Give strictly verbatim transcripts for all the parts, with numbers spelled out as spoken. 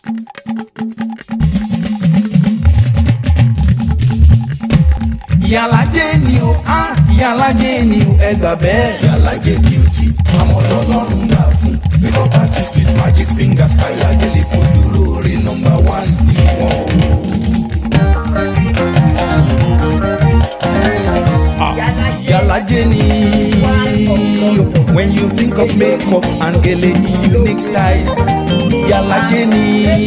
Iyalaje ni o, ah, Iyalaje ni o, ẹ gbà bẹ́ẹ̀. Iyalaje beauty, àwọn ọlọ́run gbà fún. Makeup artist with magic fingers, káyà Gele kò dúró rí number one ni wọ́n o. Iyalaje ni when you think of makeups and Gele unique styles. Iyalaje ni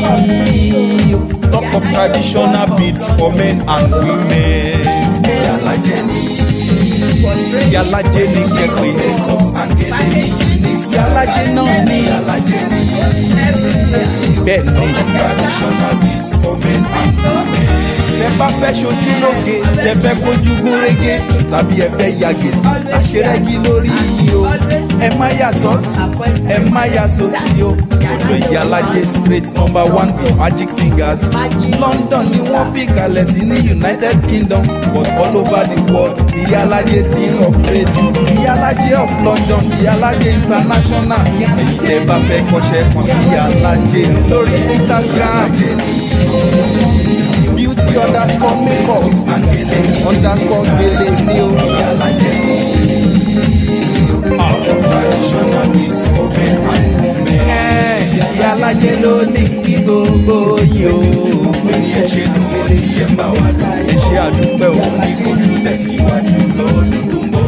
talk of traditional beads for men and women. Iyalaje ni Iyalaje ni kẹ̀kẹ́ makeups and Gele unique styles. Iyalaje náà ni Iyalaje ni bẹ́ẹ̀ ni traditional beads for men and women. tẹ bá fẹ́ ṣojú lóge tẹ fẹ́ kojú gúnrégé tàbí ẹ fẹ́ yàgè àṣerẹ́gí lórí yìí o ẹ má yà sọ́tún ẹ má yà sósì o odò Iyalaje straight number one with magic fingers. London ni wọ́n fi kalẹ̀ sí ní United Kingdom but all over the world Iyalaje ti ń operate. Iyalaje of London, Iyalaje international. èyí tẹ bá fẹ́ kọ́ṣẹ́ kan sí Iyalaje lórí Instagram. Beauty underscore makeup and Gele underscore Gele ni o. Iyalaje ni out of traditional beads for men and women. Iyalaje ló ní kí gbogbo yìí o. Gbogbo ní ẹ ṣe dùn ó ti yẹ ń bá wa dùn. ẹ ṣe àdúpẹ́ o. Ní kó tún tẹ̀síwájú lọ́dún tó ń bọ̀.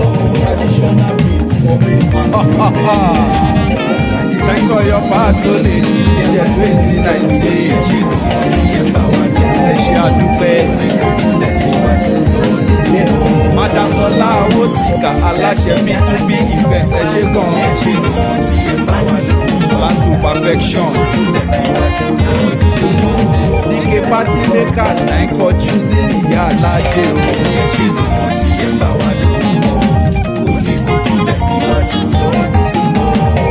Thanks for your patronage this year twenty nineteen. Ẹ ṣe dùn ó ti yẹ ń bá wa dùn. ẹ ṣe àdúpẹ́. Ní kó tún tẹ̀síwájú lọ́dún tó ń bọ̀. Madam Bọ́lá Awosika aláṣẹ B two B event ẹ ṣe gan. Ẹ ṣe dùn ó ti yẹ ń bá wa dùn. Plan to perfection. Tún tẹ̀síwájú lọ́dún tó ń bọ̀. T K party makers thanks for choosing Iyalaje o. Ẹ ṣe dùn ó ti yẹ ń bá wa dùn. Ní kó tún tẹ̀síwájú lọ́dún tó ń bọ̀.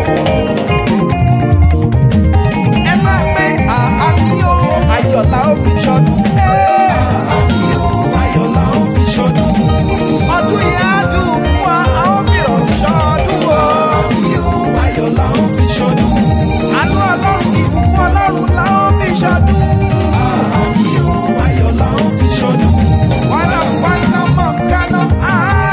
ẹ máa pé àmì o Ayọ̀lá ó fi ṣọdún. Àmì o Ayọ̀lá ó fi ṣọdún. Ọdún yìí á dùn fún wa a ó fi rọrùn ṣọdún o. Àmì o Ayọ̀lá ó fi ṣọdún. Àánú Ọlọ́run ìbùkún Ọlọ́run la ó fi ṣọdún. Àmì o Ayọ̀lá ó fi ṣọdún. Wàhálà pàṣẹ mọ̀ kánú.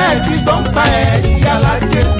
ẹ ti gbọ́n pa ẹ̀ Iyalaje.